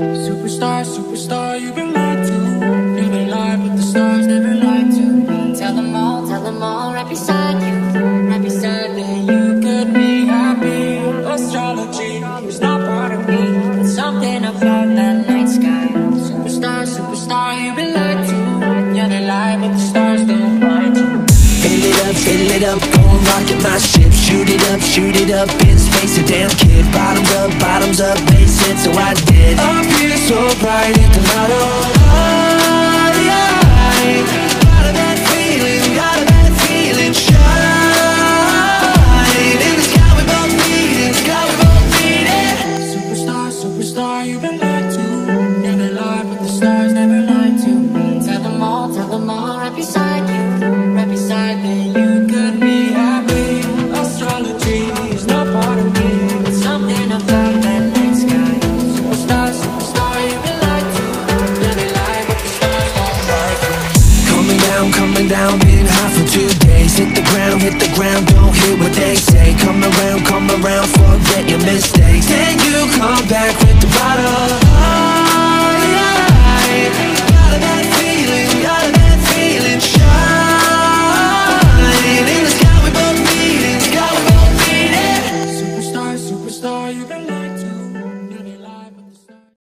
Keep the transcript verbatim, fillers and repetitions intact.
Superstar, superstar, you've been lied to. You've been lied, but the stars never lied to. Tell them all, tell them all, right beside you, right beside me. You could be happy. Astrology is not part of me. It's something about that night sky. Superstar, superstar, you've been lied to. Yeah, they lie, but the stars don't mind you. Fill it up, fill it up, go and rocket my ship. Shoot it up, shoot it up, in space, a damn kid. Bottoms up, bottoms up, bass hit, so I did. Up here so bright, it can light up. Got a bad feeling, got a bad feeling. Shine in the sky, we both need it, sky we both need it. Superstar, superstar, you've been lied to. Yeah, they lie, but the stars never lied to. Tell them all, tell them all, right beside you, right beside me. You could be happy. Astrology is not part of me. It's something about that night sky. Superstar, superstar, you've been lied to. Yeah, they lie, but the stars don't lie to. Coming down, coming down, been high for two days. Hit the ground, hit the ground, don't hear what they say.